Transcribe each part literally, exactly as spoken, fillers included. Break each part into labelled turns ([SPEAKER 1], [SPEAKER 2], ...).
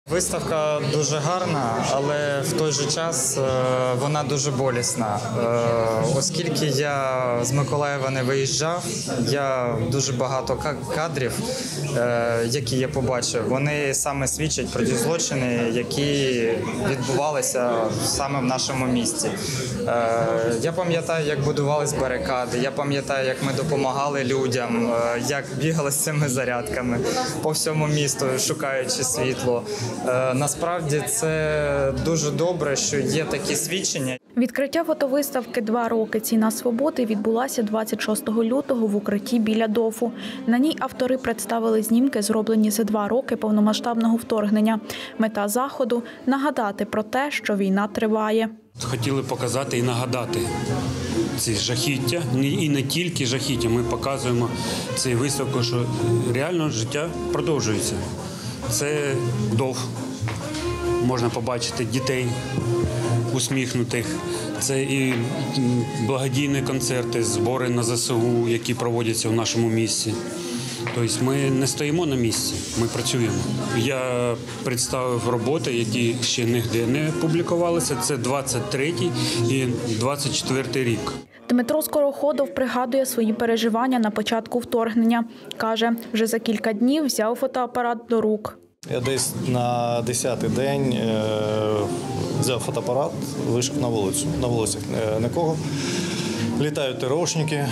[SPEAKER 1] Виставка дуже гарна, але в той же час вона дуже болісна. Оскільки я з Миколаєва не виїжджав, я дуже багато кадрів, які я побачив, вони саме свідчать про ті злочини, які відбувалися саме в нашому місті. Я пам'ятаю, як будувались барикади, я пам'ятаю, як ми допомагали людям, як бігали з цими зарядками по всьому місту, шукаючи світло. Насправді це дуже добре, що є такі свідчення.
[SPEAKER 2] Відкриття фотовиставки «Два роки. Ціна свободи» відбулася двадцять шостого лютого в укритті біля ДОФу. На ній автори представили знімки, зроблені за два роки повномасштабного вторгнення. Мета заходу – нагадати про те, що війна триває.
[SPEAKER 3] Хотіли показати і нагадати ці жахіття, і не тільки жахіття. Ми показуємо цю виставку, що реально життя продовжується. Це ДОФ. Можна побачити дітей усміхнутих. Це і благодійні концерти, збори на ЗСУ, які проводяться в нашому місті. Тобто ми не стоїмо на місці, ми працюємо. Я представив роботи, які ще ніде не публікувалися. Це двадцять третій і двадцять четвертий рік.
[SPEAKER 2] Дмитро Скороходов пригадує свої переживання на початку вторгнення. Каже, вже за кілька днів взяв фотоапарат до рук.
[SPEAKER 4] Я десь на десятий день взяв фотоапарат, вийшов на вулицю. На вулицях нікого. Літають ТРОшники,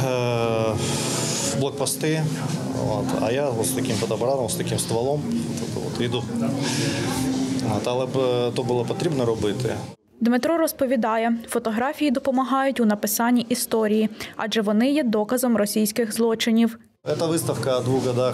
[SPEAKER 4] блокпости. От. А я з таким фотоапаратом, з таким стволом от, йду. От. Але б то було потрібно робити.
[SPEAKER 2] Дмитро розповідає, фотографії допомагають у написанні історії, адже вони є доказом російських злочинів.
[SPEAKER 4] Це виставка о двох годах,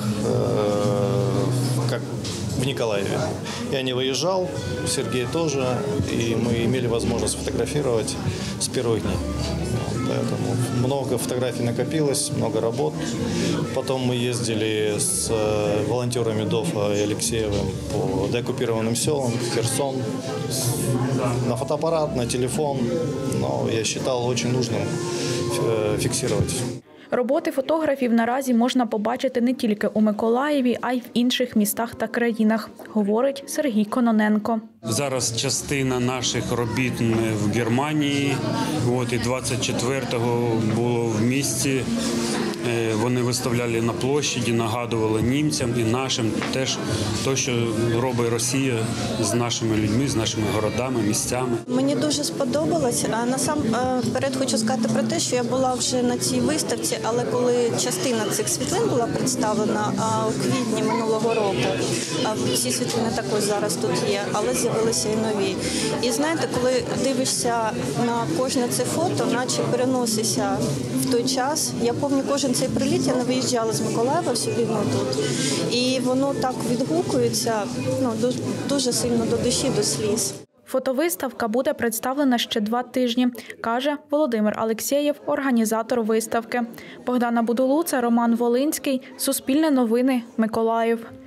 [SPEAKER 4] як в Николаеве. Я не выезжал, Сергей тоже, и мы имели возможность фотографировать с первых дней. Поэтому много фотографий накопилось, много работ. Потом мы ездили с волонтерами ДОФа и Алексеевым по деоккупированным селам, Херсон, на фотоаппарат, на телефон. Но я считал очень нужным фиксировать.
[SPEAKER 2] Роботи фотографів наразі можна побачити не тільки у Миколаєві, а й в інших містах та країнах, говорить Сергій Кононенко.
[SPEAKER 3] Зараз частина наших робіт в Германії, от, і двадцять четвертого було в місті. Вони виставляли на площаді, нагадували німцям і нашим теж те, що робить Росія з нашими людьми, з нашими городами, місцями.
[SPEAKER 5] Мені дуже сподобалось. Насамперед хочу сказати про те, що я була вже на цій виставці, але коли частина цих світлин була представлена у квітні минулого року, всі світлини також зараз тут є, але з'явилися і нові. І знаєте, коли дивишся на кожне це фото, наче переносишся в той час. Я пам'ятаю кожен цей приліт, я не виїжджала з Миколаєва всю війну тут. І воно так відгукується, ну, дуже сильно до душі, до сліз.
[SPEAKER 2] Фотовиставка буде представлена ще два тижні, каже Володимир Алексєєв, організатор виставки. Богдана Будулуца, Роман Волинський, Суспільне новини, Миколаїв.